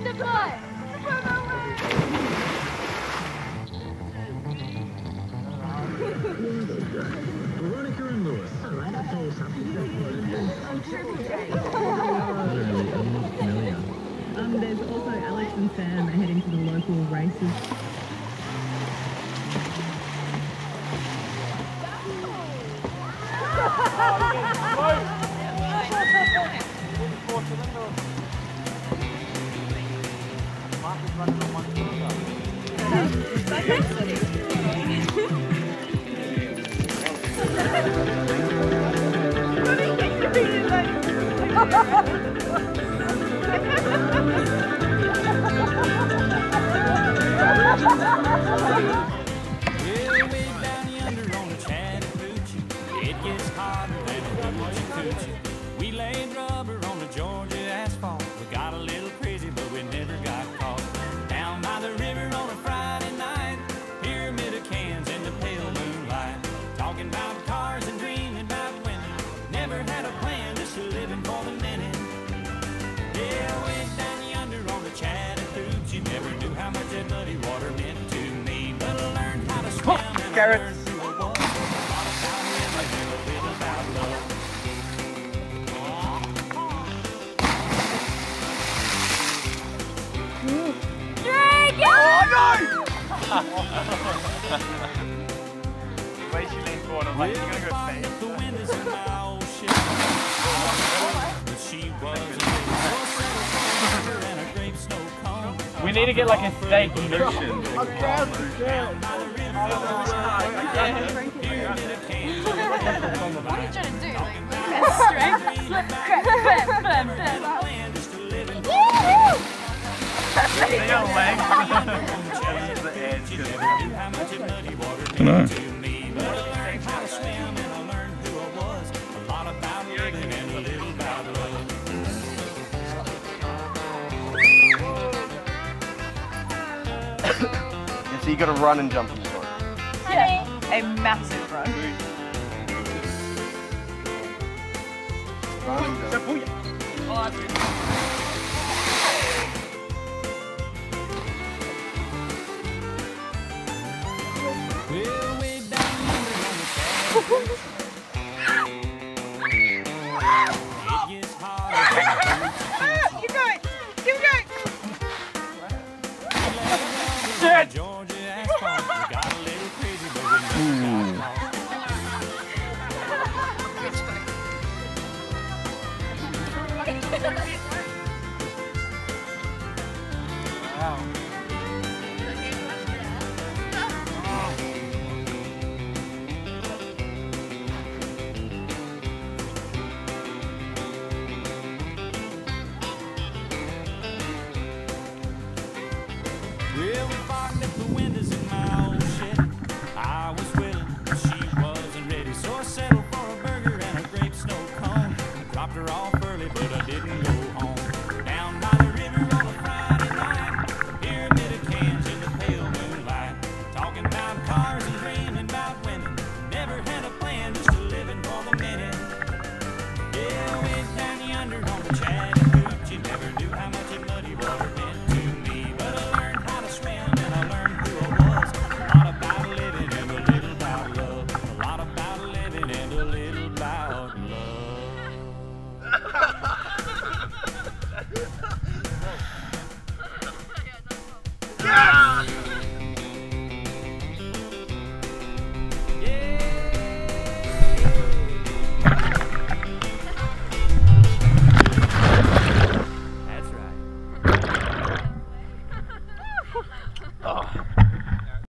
the butt! Veronica and Lewis. Alright, I'll tell you something. I'm Triple J. Literally, I'm not familiar. There's also Alex and Sam heading to the local races. We laid rubber on the Georgia asphalt. We got a little crazy, but we never got caught. Down by the river on a Friday night, pyramid of cans in the pale moonlight. Talking about cars and dreaming about women. Never had a plan, just living for the minute. Yeah, way down yonder on the Chattahoochee. Never knew how much that muddy water meant to me. But I learned how to swim and I learned who I was. A lot about living and a little about love. The way she leaned forward, I'm like, you're gonna go face. We need to get like a steak notion. What are you trying to do? Like, strength? They got legs. The edge. No. Yeah, so you gotta run and jump in the water. Yeah, a massive run. Run and jump. Keep going! Keep going! Wow. Well, we fogged up the windows in my old shed. I was willing, but she wasn't ready. So I settled for a burger and a grape snow cone. I dropped her off early, but I didn't go